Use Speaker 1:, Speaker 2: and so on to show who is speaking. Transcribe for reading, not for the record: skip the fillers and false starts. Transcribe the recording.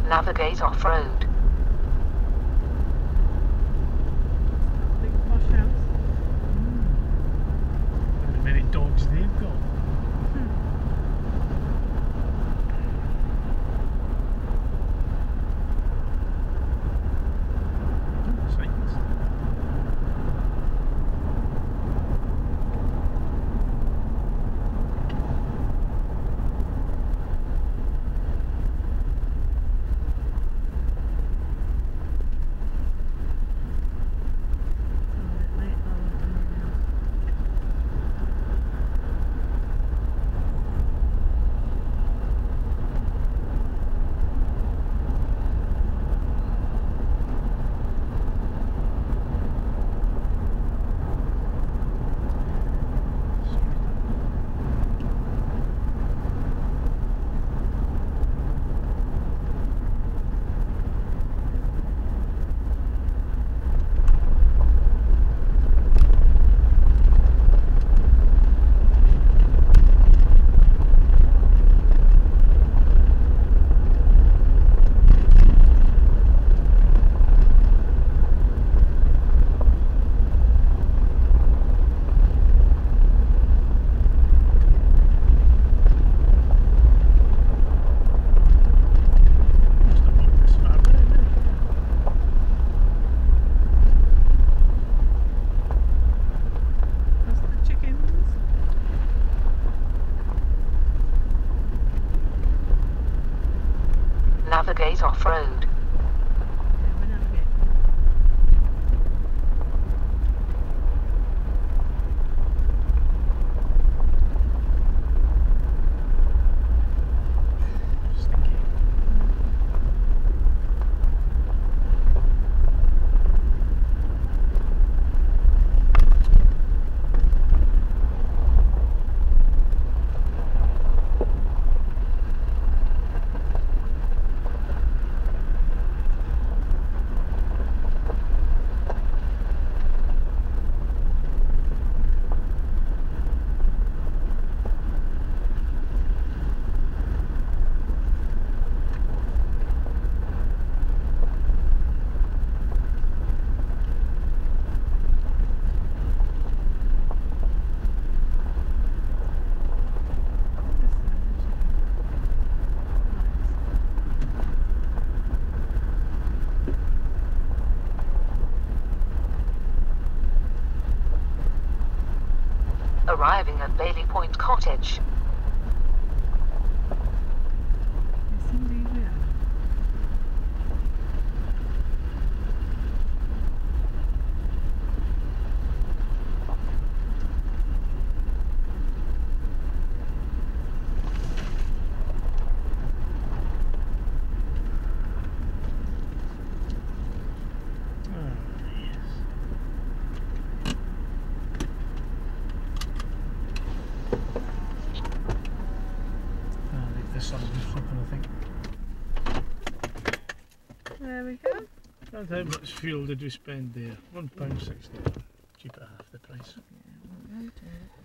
Speaker 1: Navigate off-road.
Speaker 2: Big posh house.
Speaker 3: How many dogs they've got. Cyclist.
Speaker 1: Navigate off-road. Arriving at Bailey Point Cottage.
Speaker 2: Yes, indeed we are.
Speaker 3: The sun's flipping, I think.
Speaker 2: There we go.
Speaker 3: And how much fuel did we spend there? £1.60. Cheap at half the price.
Speaker 2: Yeah, we'll go to it.